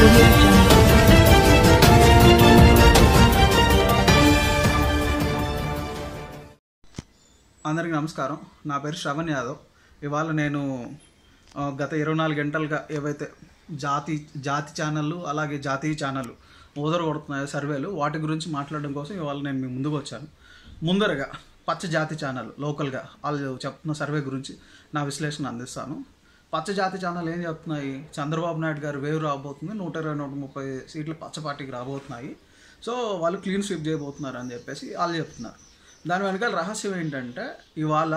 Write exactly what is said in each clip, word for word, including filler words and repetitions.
audio jungle. అందరికీ నమస్కారం. నా పేరు శ్రవణ్ యాదవ్. ఇవాళ నేను గత ఇరవై నాలుగు గంటలుగా ఏవైతే జాతి జాతి ఛానళ్ళు అలాగే జాతీయ ఛానళ్ళు ఊదరగొడుతున్నాయో సర్వేలు, వాటి గురించి మాట్లాడడం కోసం ఇవాళ నేను మీ ముందుకు వచ్చాను. ముందరగా పచ్చ జాతి ఛానల్ లోకల్గా వాళ్ళు చెప్తున్న సర్వే గురించి నా విశ్లేషణ అందిస్తాను. పచ్చ జాతి ఛానల్ ఏం చెప్తున్నాయి? చంద్రబాబు నాయుడు గారు వేవ్ రాబోతుంది, నూట ఇరవై నూట ముప్పై సీట్లు పచ్చ పార్టీకి రాబోతున్నాయి, సో వాళ్ళు క్లీన్ స్వీప్ చేయబోతున్నారు అని చెప్పేసి వాళ్ళు చెప్తున్నారు. దాని వెనకాల రహస్యం ఏంటంటే ఇవాళ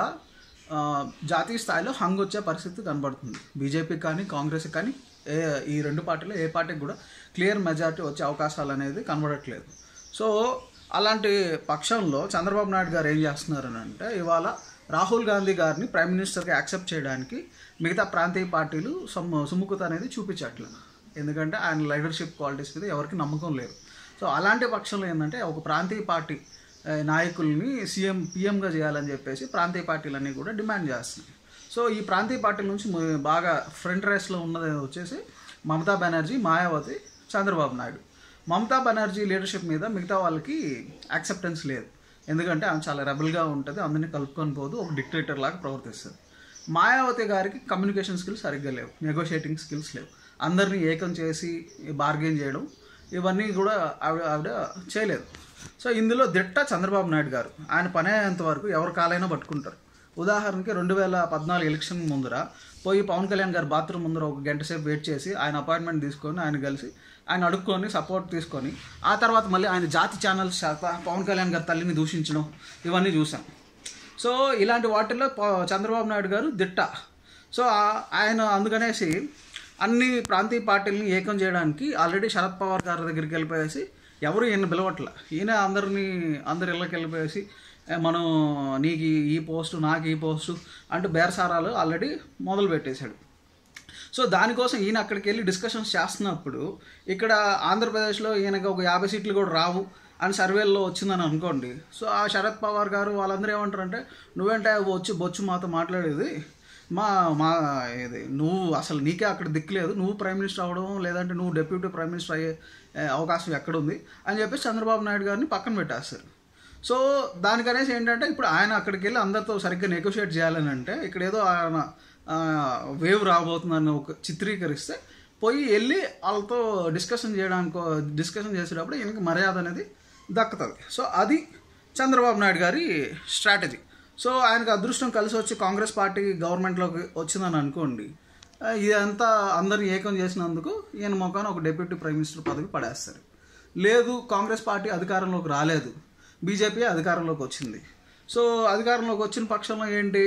జాతీయ స్థాయిలో హంగ్ వచ్చే పరిస్థితి కనబడుతుంది. బీజేపీకి కానీ కాంగ్రెస్కి కానీ ఏ ఈ రెండు పార్టీలు ఏ పార్టీకి కూడా క్లియర్ మెజారిటీ వచ్చే అవకాశాలు అనేది కనబడట్లేదు. సో అలాంటి పక్షంలో చంద్రబాబు నాయుడు గారు ఏం చేస్తున్నారని అంటే ఇవాళ రాహుల్ గాంధీ గారిని ప్రైమ్ మినిస్టర్గా యాక్సెప్ట్ చేయడానికి మిగతా ప్రాంతీయ పార్టీలు సమ్ము సుముఖత అనేది చూపించట్లేదు. ఎందుకంటే ఆయన లీడర్షిప్ క్వాలిటీస్ మీద ఎవరికి నమ్మకం లేదు. సో అలాంటి పక్షంలో ఏంటంటే ఒక ప్రాంతీయ పార్టీ నాయకుల్ని సీఎం పీఎంగా చేయాలని చెప్పేసి ప్రాంతీయ పార్టీలన్నీ కూడా డిమాండ్ చేస్తున్నాయి. సో ఈ ప్రాంతీయ పార్టీల నుంచి బాగా ఫ్రంట్ రేస్లో ఉన్నది వచ్చేసి మమతా బెనర్జీ, మాయావతి, చంద్రబాబు నాయుడు. మమతా బెనర్జీ లీడర్షిప్ మీద మిగతా వాళ్ళకి యాక్సెప్టెన్స్ లేదు. ఎందుకంటే ఆమె చాలా రెబల్గా ఉంటుంది, అందరినీ కలుపుకొని పోదు, ఒక డిక్టేటర్ లాగా ప్రవర్తిస్తుంది. మాయావతి గారికి కమ్యూనికేషన్ స్కిల్స్ సరిగ్గా లేవు, నెగోషియేటింగ్ స్కిల్స్ లేవు, అందరినీ ఏకం చేసి బార్గెన్ చేయడం ఇవన్నీ కూడా ఆవిడ ఆవిడ చేయలేదు. సో ఇందులో దిట్ట చంద్రబాబు నాయుడు గారు. ఆయన పని అయ్యేంత వరకు ఎవరి కాలైనా పట్టుకుంటారు. ఉదాహరణకి రెండు వేల పద్నాలుగు ఎలక్షన్ ముందర పోయి పవన్ కళ్యాణ్ గారు బాత్రూమ్ ముందర ఒక గంట సేపు వెయిట్ చేసి ఆయన అపాయింట్మెంట్ తీసుకొని ఆయన కలిసి ఆయన అడుక్కొని సపోర్ట్ తీసుకొని ఆ తర్వాత మళ్ళీ ఆయన జాతి ఛానల్స్ చేత పవన్ కళ్యాణ్ గారి తల్లిని దూషించడం ఇవన్నీ చూసాం. సో ఇలాంటి వాటిల్లో చంద్రబాబు నాయుడు గారు దిట్ట. సో ఆయన అందుకనేసి అన్ని ప్రాంతీయ పార్టీలని ఏకం చేయడానికి ఆల్రెడీ శరద్ పవార్ గారి దగ్గరికి వెళ్ళిపోయేసి ఎవరు ఈయన పిలవట్ల, ఈయన అందరినీ అందరి ఇళ్ళకి వెళ్ళిపోయేసి మనం నీకు ఈ పోస్టు నాకు ఈ పోస్టు అంటూ బేరసారాలు ఆల్రెడీ మొదలు పెట్టేశాడు. సో దానికోసం ఈయన అక్కడికి వెళ్ళి డిస్కషన్స్ చేస్తున్నప్పుడు ఇక్కడ ఆంధ్రప్రదేశ్లో ఈయనకి ఒక యాభై సీట్లు కూడా రావు అని సర్వేల్లో వచ్చిందని అనుకోండి. సో ఆ శరద్ పవార్ గారు వాళ్ళందరూ ఏమంటారంటే నువ్వేంటే వచ్చి బొచ్చు మాతో మాట్లాడేది, మా మా ఇది నువ్వు అసలు నీకే అక్కడ దిక్కులేదు, నువ్వు ప్రైమ్ మినిస్టర్ అవ్వడం లేదంటే నువ్వు డెప్యూటీ ప్రైమ్ మినిస్టర్ అయ్యే అవకాశం ఎక్కడుంది అని చెప్పేసి చంద్రబాబు నాయుడు గారిని పక్కన పెట్టేస్తారు. సో దానికనేసి ఏంటంటే ఇప్పుడు ఆయన అక్కడికి వెళ్ళి అందరితో సరిగ్గా నెగోషియేట్ చేయాలని అంటే ఇక్కడ ఏదో ఆయన వేవ్ రాబోతుందని ఒక చిత్రీకరిస్తే పోయి వెళ్ళి వాళ్ళతో డిస్కషన్ చేయడానికి డిస్కషన్ చేసేటప్పుడు ఈయనకి మర్యాద అనేది దక్కుతుంది. సో అది చంద్రబాబు నాయుడు గారి స్ట్రాటజీ. సో ఆయనకు అదృష్టం కలిసి వచ్చి కాంగ్రెస్ పార్టీ గవర్నమెంట్లోకి వచ్చిందని అనుకోండి, ఇదంతా అందరిని ఏకం చేసినందుకు ఈయన మొఖాన ఒక డిప్యూటీ ప్రైమ్ మినిస్టర్ పదవి పడేస్తారు. లేదు కాంగ్రెస్ పార్టీ అధికారంలోకి రాలేదు, బీజేపీ అధికారంలోకి వచ్చింది. సో అధికారంలోకి వచ్చిన పక్షంలో ఏంటి,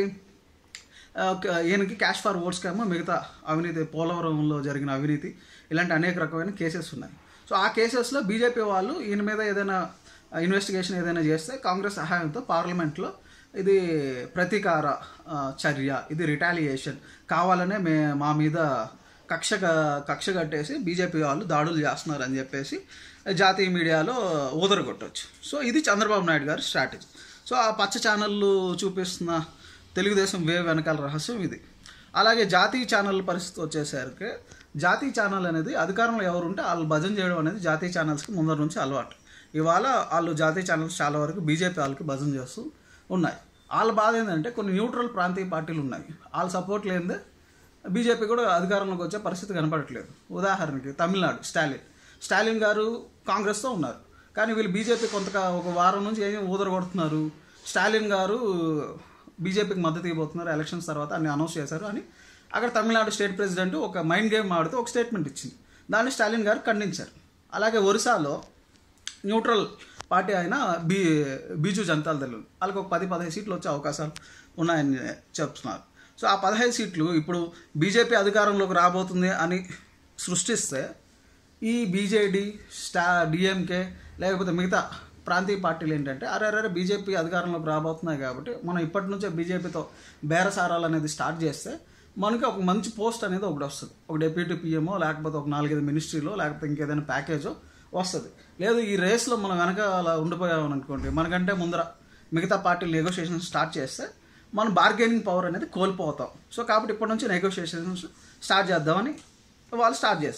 ఈయనకి క్యాష్ ఫర్ ఓట్స్కి ఏమో మిగతా అవినీతి, పోలవరంలో జరిగిన అవినీతి ఇలాంటి అనేక రకమైన కేసెస్ ఉన్నాయి. సో ఆ కేసెస్లో బీజేపీ వాళ్ళు ఈయన మీద ఏదైనా ఇన్వెస్టిగేషన్ ఏదైనా చేస్తే కాంగ్రెస్ సహాయంతో పార్లమెంట్లో ఇది ప్రతీకార చర్య, ఇది రిటాలియేషన్, కావాలనే మే మా మీద కక్ష కక్ష కట్టేసి బీజేపీ వాళ్ళు దాడులు చేస్తున్నారు అని చెప్పేసి జాతీయ మీడియాలో ఊదరగొట్టవచ్చు. సో ఇది చంద్రబాబు నాయుడు గారి స్ట్రాటజీ. సో ఆ పచ్చ ఛానళ్ళు చూపిస్తున్న తెలుగుదేశం వేవ్ వెనకాల రహస్యం ఇది. అలాగే జాతీయ ఛానల్ పరిస్థితి వచ్చేసరికి జాతీయ ఛానల్ అనేది అధికారంలో ఎవరు ఉంటే వాళ్ళు భజన చేయడం అనేది జాతీయ ఛానల్స్కి ముందర నుంచి అలవాటు. ఇవాళ వాళ్ళు జాతీయ ఛానల్స్ చాలా వరకు బీజేపీ వాళ్ళకి భజన చేస్తూ ఉన్నాయి. వాళ్ళ బాధ ఏంటంటే కొన్ని న్యూట్రల్ ప్రాంతీయ పార్టీలు ఉన్నాయి, వాళ్ళ సపోర్ట్ లేనిదే బీజేపీ కూడా అధికారంలోకి వచ్చే పరిస్థితి కనపడట్లేదు. ఉదాహరణకి తమిళనాడు స్టాలిన్ స్టాలిన్ గారు కాంగ్రెస్తో ఉన్నారు, కానీ వీళ్ళు బీజేపీ కొంత ఒక వారం నుంచి ఏం ఊదరగొడుతున్నారు, స్టాలిన్ గారు బీజేపీకి మద్దతు ఇవ్వబోతున్నారు ఎలక్షన్స్ తర్వాత అని అనౌన్స్ చేశారు అని అక్కడ తమిళనాడు స్టేట్ ప్రెసిడెంట్ ఒక మైండ్ గేమ్ ఆడుతూ ఒక స్టేట్మెంట్ ఇచ్చింది. దాన్ని స్టాలిన్ గారు ఖండించారు. అలాగే ఒరిస్సాలో న్యూట్రల్ పార్టీ అయిన బీ బీజు జనతాదళ్ దళ్ వాళ్ళకి ఒక పది పదహైదు సీట్లు వచ్చే అవకాశాలు ఉన్నాయని చెప్తున్నారు. సో ఆ పదహైదు సీట్లు ఇప్పుడు బీజేపీ అధికారంలోకి రాబోతుంది అని సృష్టిస్తే ఈ బీజేడీ స్టా డిఎంకే లేకపోతే మిగతా ప్రాంతీయ పార్టీలు ఏంటంటే అరే అరే బీజేపీ అధికారంలోకి రాబోతున్నాయి కాబట్టి మనం ఇప్పటి నుంచే బీజేపీతో బేరసారాలు అనేది స్టార్ట్ చేస్తే మనకి ఒక మంచి పోస్ట్ అనేది ఒకటి వస్తుంది, ఒక డిప్యూటీ పీఎంఓ లేకపోతే ఒక నాలుగైదు మినిస్ట్రీలో లేకపోతే ఇంకేదైనా ప్యాకేజో వస్తుంది. లేదు ఈ రేస్లో మనం వెనక అలా ఉండిపోయామని అనుకోండి, మనకంటే ముందర మిగతా పార్టీలు నెగోషియేషన్ స్టార్ట్ చేస్తే మనం బార్గెనింగ్ పవర్ అనేది కోల్పోతాం. సో కాబట్టి ఇప్పటి నుంచి నెగోషియేషన్స్ స్టార్ట్ చేద్దామని వాళ్ళు స్టార్ట్ చేస్తారు.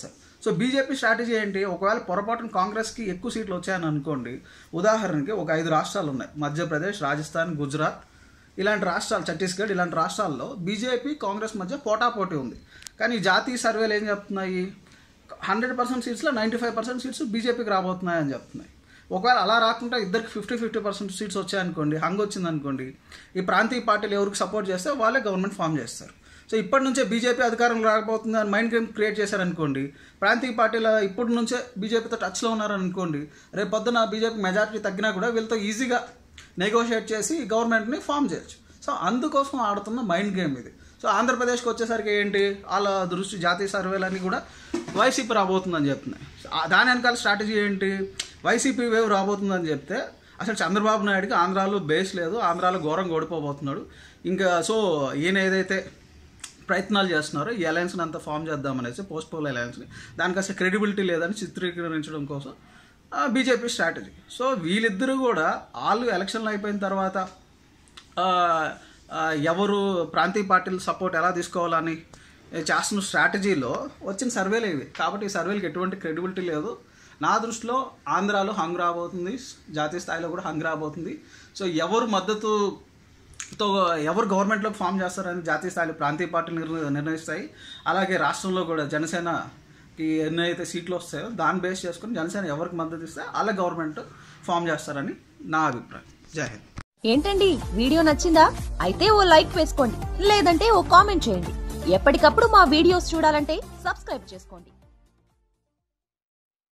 సో బీజేపీ స్ట్రాటజీ ఏంటి, ఒకవేళ పొరపాటున కాంగ్రెస్కి ఎక్కువ సీట్లు వచ్చాయని అనుకోండి, ఉదాహరణకి ఒక ఐదు రాష్ట్రాలు ఉన్నాయి, మధ్యప్రదేశ్, రాజస్థాన్, గుజరాత్, ఇలాంటి రాష్ట్రాలు, ఛత్తీస్గఢ్, ఇలాంటి రాష్ట్రాల్లో బీజేపీ కాంగ్రెస్ మధ్య పోటాపోటీ ఉంది. కానీ జాతీయ సర్వేలు ఏం చెప్తున్నాయి, హండ్రెడ్ పర్సెంట్ సీట్స్లో నైంటీ ఫైవ్ పర్సెంట్ సీట్స్ బీజేపీకి రాబోతున్నాయని చెప్తున్నాయి. ఒకవేళ అలా రాకుండా ఇద్దరికి ఫిఫ్టీ ఫిఫ్టీ పర్సెంట్ సీట్స్ వచ్చాయనుకోండి, హంగ్ వచ్చిందనుకోండి, ఈ ప్రాంతీయ పార్టీలు ఎవరికి సపోర్ట్ చేస్తే వాళ్ళే గవర్నమెంట్ ఫామ్ చేస్తారు. సో ఇప్పటి నుంచే బీజేపీ అధికారంలో రాకపోతుంది అని మైండ్ గేమ్ క్రియేట్ చేశారనుకోండి, ప్రాంతీయ పార్టీల ఇప్పటి నుంచే బీజేపీతో టచ్లో ఉన్నారనుకోండి, రేపు పొద్దున బీజేపీ మెజారిటీ తగ్గినా కూడా వీళ్ళతో ఈజీగా నెగోషియేట్ చేసి గవర్నమెంట్ని ఫామ్ చేయొచ్చు. సో అందుకోసం ఆడుతున్న మైండ్ గేమ్ ఇది. సో ఆంధ్రప్రదేశ్కి వచ్చేసరికి ఏంటి, వాళ్ళ దృష్టి జాతీయ సర్వేలన్నీ కూడా వైసీపీ రాబోతుందని చెప్తున్నాయి. దాని వెనకాల స్ట్రాటజీ ఏంటి, వైసీపీ వేవ్ రాబోతుందని చెప్తే అసలు చంద్రబాబు నాయుడుకి ఆంధ్రాలో బేస్ లేదు, ఆంధ్రాలో ఘోరంగా ఓడిపోబోతున్నాడు. ఇంకా సో ఈయన ఏదైతే ప్రయత్నాలు చేస్తున్నారో ఈ అలయన్స్ని అంతా ఫామ్ చేద్దామనేసి, పోస్ట్ పోల్ అలయన్స్ని, దానికి అసలు క్రెడిబిలిటీ లేదని చిత్రీకరించడం కోసం బీజేపీ స్ట్రాటజీ. సో వీళ్ళిద్దరూ కూడా వాళ్ళు ఎలక్షన్లు అయిపోయిన తర్వాత ఎవరు ప్రాంతీయ పార్టీల సపోర్ట్ ఎలా తీసుకోవాలని చేస్తున్న స్ట్రాటజీలో వచ్చిన సర్వేలు ఇవి. కాబట్టి ఈ సర్వేలకు ఎటువంటి క్రెడిబిలిటీ లేదు. నా దృష్టిలో ఆంధ్రాలో హంగ్ రాబోతుంది, జాతీయ స్థాయిలో కూడా హంగ్ రాబోతుంది. సో ఎవరు మద్దతుతో ఎవరు గవర్నమెంట్లోకి ఫామ్ చేస్తారని జాతీయ స్థాయిలో ప్రాంతీయ పార్టీలు నిర్ణయిస్తాయి. అలాగే రాష్ట్రంలో కూడా జనసేనకి ఎన్ని అయితే సీట్లు వస్తాయో దాన్ని బేస్ చేసుకుని జనసేన ఎవరికి మద్దతు ఇస్తే అలా గవర్నమెంట్ ఫామ్ చేస్తారని నా అభిప్రాయం. జై హింద్. ఏంటండి వీడియో నచ్చిందా? అయితే ఓ లైక్ వేసుకోండి, లేదంటే ఓ కామెంట్ చేయండి. ఎప్పటికప్పుడు మా వీడియోస్ చూడాలంటే సబ్స్క్రైబ్ చేసుకోండి.